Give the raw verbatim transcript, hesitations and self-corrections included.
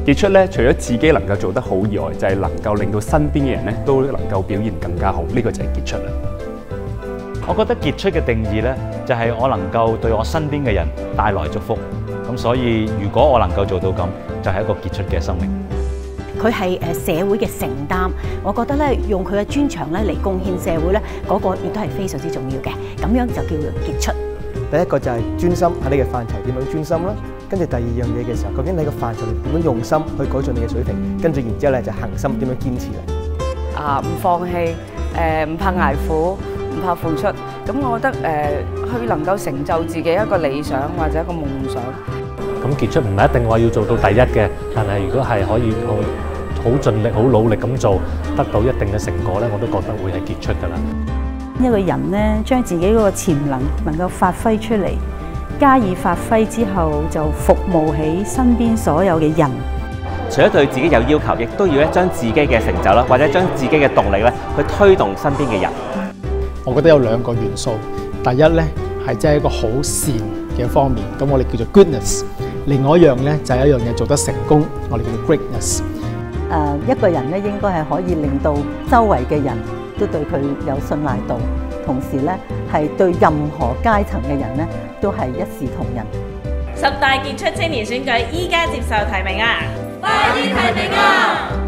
傑出咧，除咗自己能夠做得好以外，就係能夠令到身邊嘅人咧都能夠表現更加好，呢個就係傑出啦。 我覺得傑出嘅定義咧，就係我能夠對我身邊嘅人帶來祝福。咁所以，如果我能夠做到咁，就係一個傑出嘅生命。 佢係誒社會嘅承擔，我覺得咧用佢嘅專長咧嚟貢獻社會咧，嗰個亦都係非常之重要嘅。咁樣就叫做傑出。 第一個就係專心喺呢個範疇點樣專心啦，跟住第二樣嘢嘅時候，究竟你個範疇點樣用心去改進你嘅水平，跟住然之後咧就恒心點樣堅持嚟。 啊，唔放棄，誒唔怕捱苦，唔怕付出。咁我覺得誒，佢能夠成就自己一個理想或者一個夢想。 咁傑出唔係一定話要做到第一嘅，但係如果係可以好好盡力、好努力咁做，得到一定嘅成果咧，我都覺得會係傑出㗎啦。 一個人咧，將自己嗰個潛能能夠發揮出嚟，加以發揮之後，就服務起身邊所有嘅人。 除咗對自己有要求，亦都要咧將自己嘅成就啦，或者將自己嘅動力咧，去推動身邊嘅人。 我覺得有兩個元素，第一咧係即係一個好善嘅方面，咁我哋叫做 goodness。另外一樣咧就係一樣嘢做得成功，我哋叫做 greatness。 誒，一個人咧應該係可以令到周圍嘅人都對佢有信賴度，同時咧係對任何階層嘅人咧都係一視同仁。 十大傑出青年選舉依家接受提名啊！ 快啲提名啊！